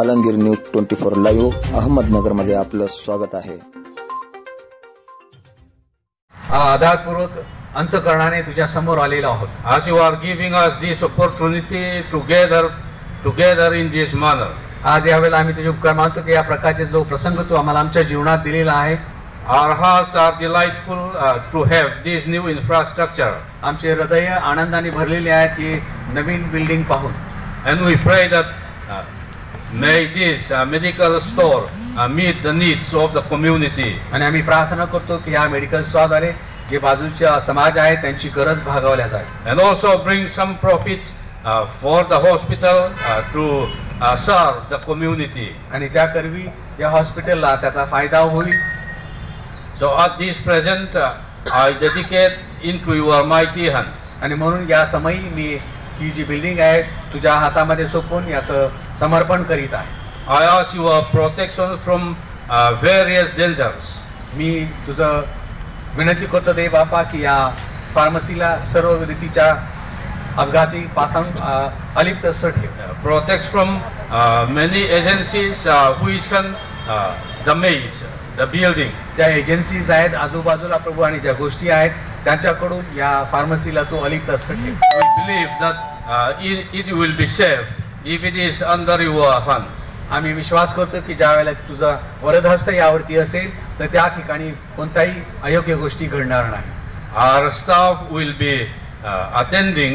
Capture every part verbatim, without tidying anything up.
Alamgir news twenty four live Ahmednagar मध्ये आपलं स्वागत आहे। आधारपूर्वक अंतःकरणाने तुझ्या समोर आलेलो आहोत। As you are giving us this opportunity together together in this manner, आज यावेळेला आम्ही तुझे उपकार मानतो की या प्रकारचे जो प्रसंग तू आम्हाला आमच्या जीवनात दिलेला आहे। our hearts are delightful uh, to have this new infrastructure, आमचे हृदय आनंदाने भरलेले आहेत की नवीन बिल्डिंग पाहून। and we pray that uh, may this uh, medical store uh, meet the needs of the community, आणि आम्ही प्रार्थना करतो की या मेडिकल स्टोअरद्वारे जे बाजूच्या समाज आहे त्यांची गरज भागवल्या जाईल, and also bring some profits uh, for the hospital uh, to uh, serve the community. आणि त्याकरवी या हॉस्पिटलला त्याचा फायदा होईल। So at this present uh, I dedicate into your mighty hands, आणि म्हणून या समयी मी ही जी बिल्डिंग आहे तुझ्या हातामध्ये सोपवून याचं समर्पण करीत आहे। I ask your protection from uh, various dangers. मी तुझं विनंती करतो दे बापा की या फार्मसीला सर्व रीतीच्या अपघाती पासून अलिप्त असं ठेव। Protects from uh, many agencies uh, which can uh, damage the building. ज्या एजन्सीज आहेत आजूबाजूला प्रभू आणि ज्या गोष्टी आहेत त्यांच्याकडून या फार्मसीला तू अलिप्त असं ठेव। We believe that uh, it, it will be safe if it is under your hands. आम्ही विश्वास करतो की ज्या वेळेला तुझा वरदहस्त यावरती असेल तर त्या ठिकाणी कोणताही अयोग्य गोष्टी घडणार नाही। Our staff will be uh, attending,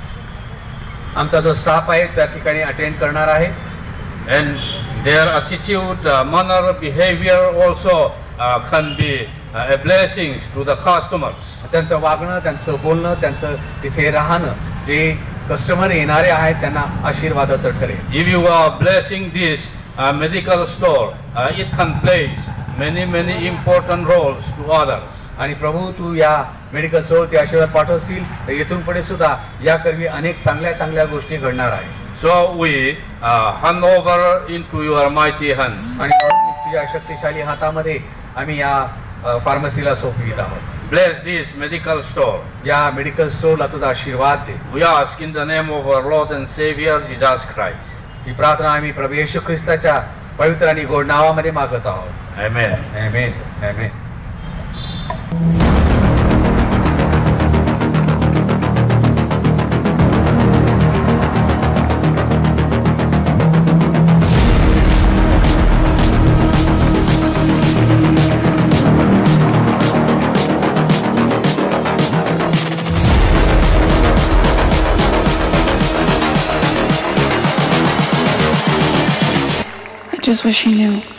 आमचा जो स्टाफ आहे त्या ठिकाणी अटेंड करणार आहे, and their attitude, uh, manner, behavior also uh, can be uh, a blessings to the customers. त्यांचं वागणं, त्यांचं बोलणं, त्यांचं तिथे राहणं जे कस्टमर येणारे आहेत त्यांना आशीर्वादाचं ठरेल। If you are blessing this uh, medical store, uh, it can play many many important roles to others. आणि प्रभू तू या मेडिकल स्टोअर ते आशीर्वाद पाठवशील तर येथून पुढे सुद्धा याकरवी अनेक चांगल्या चांगल्या गोष्टी घडणार आहेत। So we uh, hand over into your mighty hands. आणि म्हणून तुझ्या शक्तिशाली हातामध्ये आम्ही या फार्मसीला सोपवित आहोत। Bless this medical store. या मेडिकल स्टोअरला तुझा आशीर्वाद दे। We ask in the name of our Lord and Savior Jesus Christ. ही प्रार्थना आम्ही प्रभू येशू ख्रिस्ताच्या पवित्र आणि गोड नावामध्ये मागत आहोत। Amen. Amen, amen. I just wish he knew.